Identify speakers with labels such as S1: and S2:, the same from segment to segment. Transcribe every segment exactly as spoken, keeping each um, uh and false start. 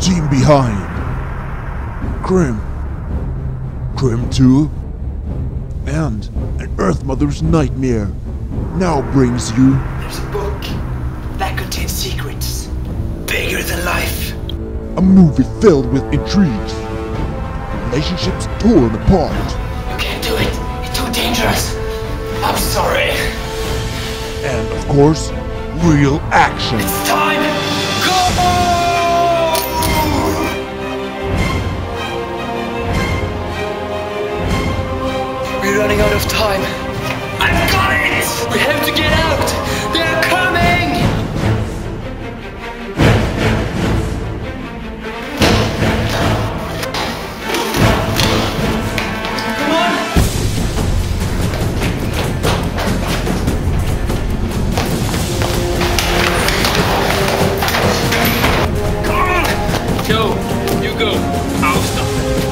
S1: team behind Grim, Grim two, and An Earth Mother's Nightmare now brings you
S2: There's a book that contains secrets bigger than life.
S1: a movie filled with intrigue, relationships torn apart,
S2: You can't do it. It's too dangerous. I'm sorry.
S1: and of course, real action.
S2: It's time. Go! We're running out of time. I've got it! We have to get out! They're coming! Come on! Come on! Go! You go. I'll stop it.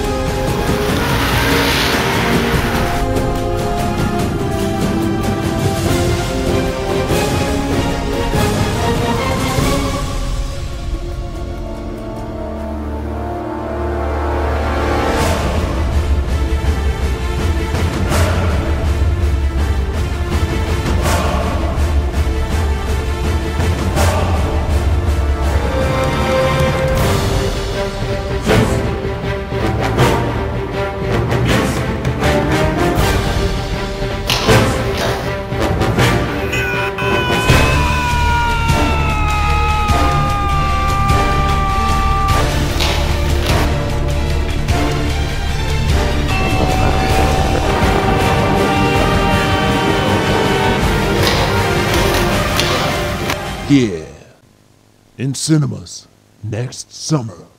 S1: Yeah, in cinemas next summer.